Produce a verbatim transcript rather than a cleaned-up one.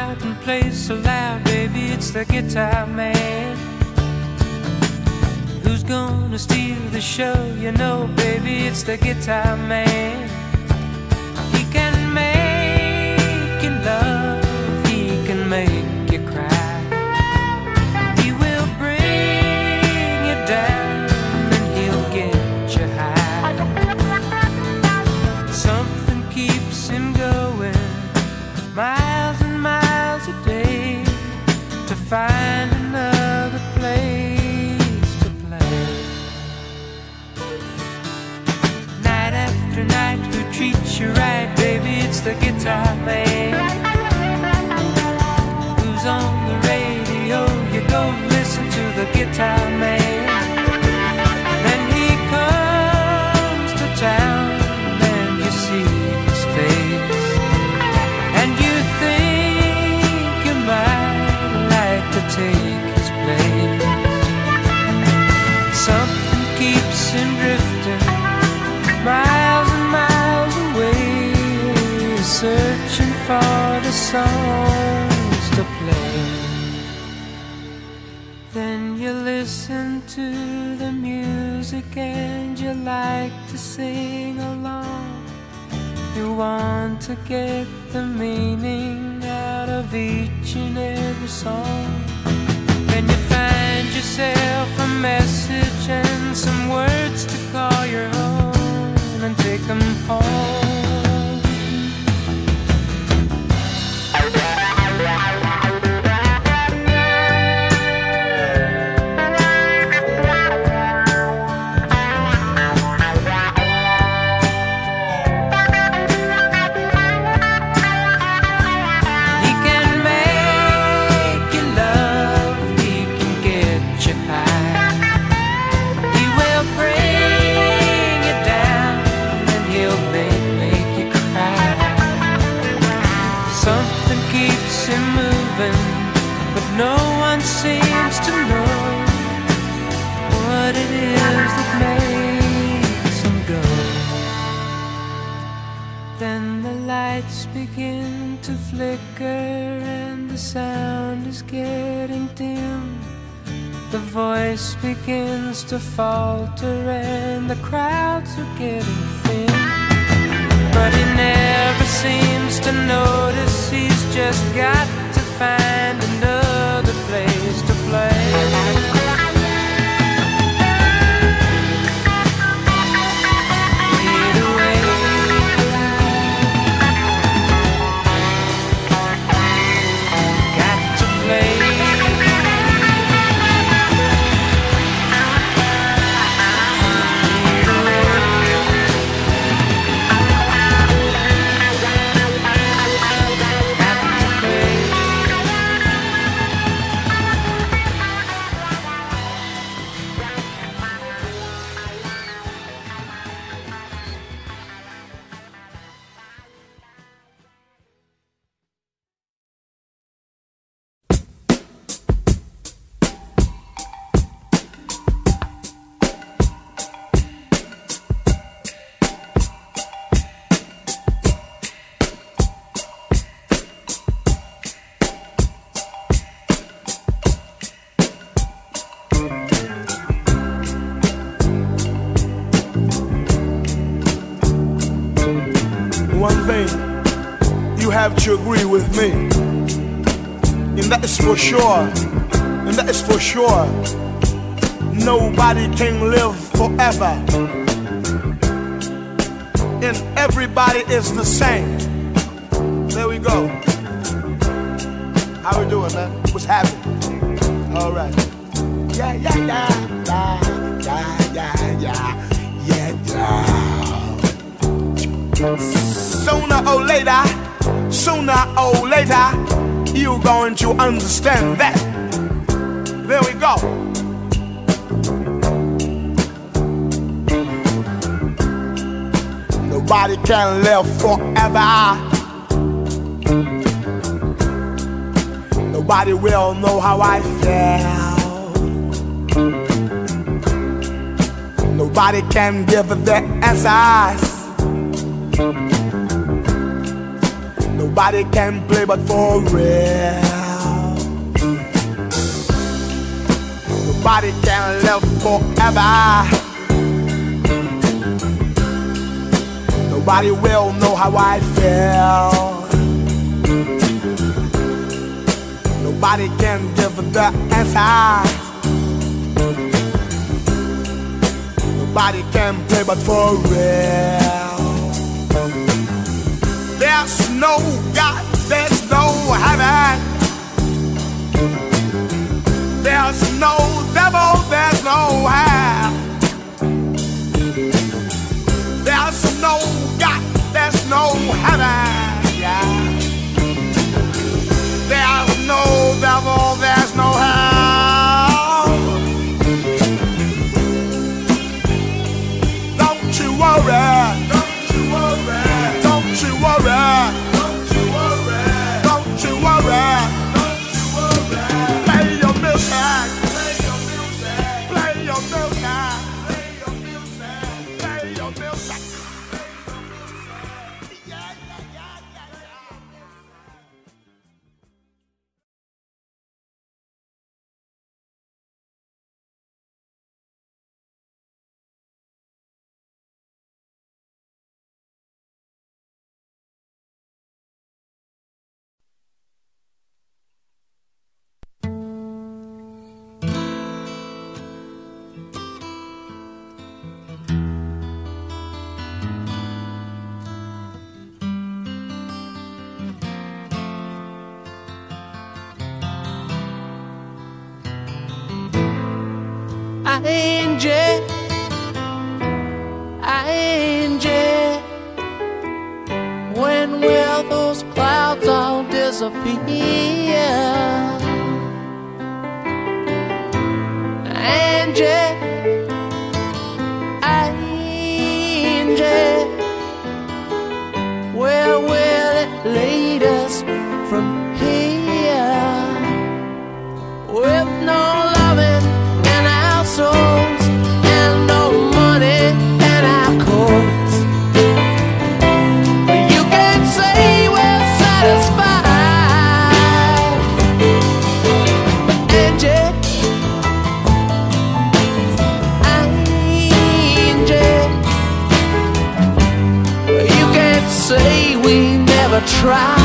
out and plays so loud, baby, it's the guitar man. Who's gonna steal the show? You know, baby, it's the guitar man. He can make you love, he can make you cry. He will bring you down and he'll get you high. Something keeps him going miles and miles a day to find another place to play. Night after night, who treats you right, baby, it's the guitar man. Who's on the radio? You go listen to the guitar man. Then he comes to town and you see his face, and you think you might like to take his place. Something keeps him drifting miles and miles away, searching for the songs to play. Then you listen to the music and you like to sing along. You want to get the meaning out of each and every song. Then you find yourself a message and some words to call your own and take them home. No one seems to know what it is that makes him go. Then the lights begin to flicker and the sound is getting dim. The voice begins to falter and the crowds are getting thin. But he never seems to notice he's just got to find another place to play. One thing you have to agree with me, and that is for sure, and that is for sure. Nobody can live forever, and everybody is the same. There we go. How we doing, man? What's happening? All right. Yeah, yeah, yeah, yeah, yeah, yeah, yeah, yeah, yeah. Sooner or later, sooner or later, you're going to understand that. There we go. Nobody can live forever. Nobody will know how I feel. Nobody can give the answers. Nobody can play but for real. Nobody can live forever. Nobody will know how I feel. Nobody can give the answer. Nobody can play but for real. There's no God, there's no heaven. There's no devil, there's no hell. There's no God, there's no heaven, yeah. There's no devil, there's no hell. Don't you worry, don't you worry, don't you worry, don't you worry, don't you worry, don't you worry. Play your music, play your music, play your music, play your music, play your music. Angie, Angie, when will those clouds all disappear? Angie, Angie, where will it lead us from here? With no loving in our souls and no money in our coats, you can't say we're satisfied. Angie, Angie, you can't say we never tried.